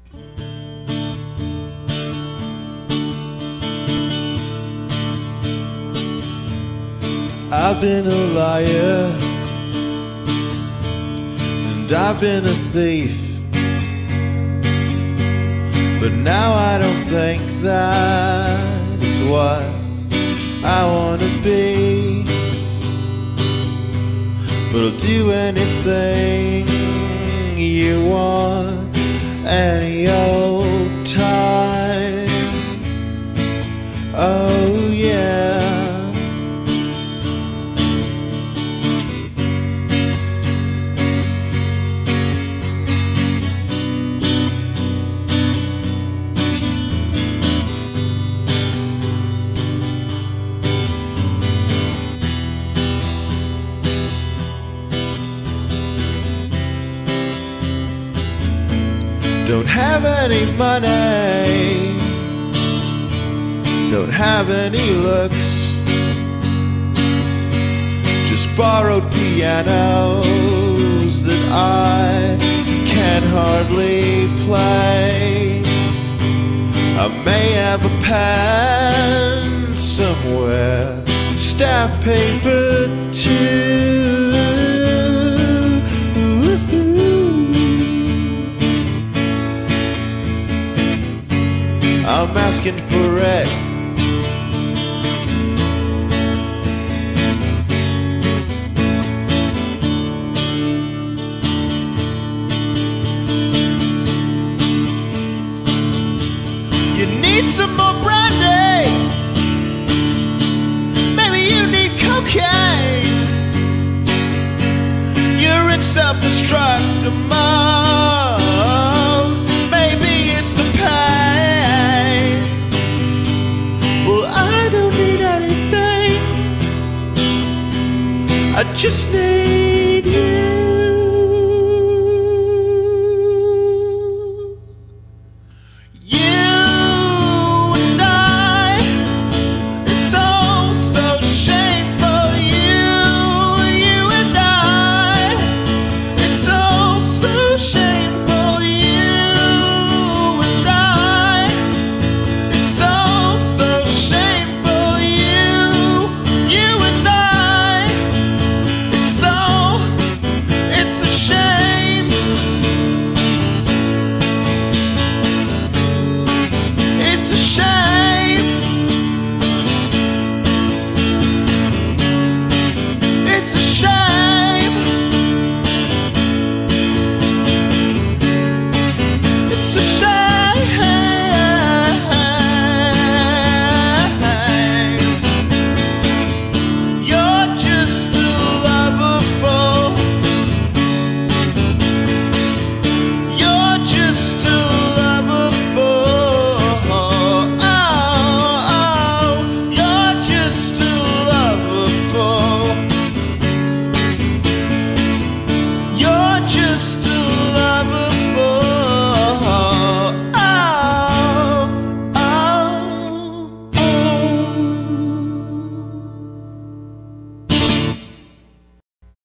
I've been a liar, and I've been a thief, but now I don't think that is what I want to be. But I'll do anything you want, any old time. Oh yeah. Don't have any money, don't have any looks, just borrowed pianos that I can hardly play. I may have a pen somewhere, staff paper too. I'm asking for it. You need some more brandy. Maybe you need cocaine. You're in self-destruct mode. Maybe it's the pain. I don't need anything, I just need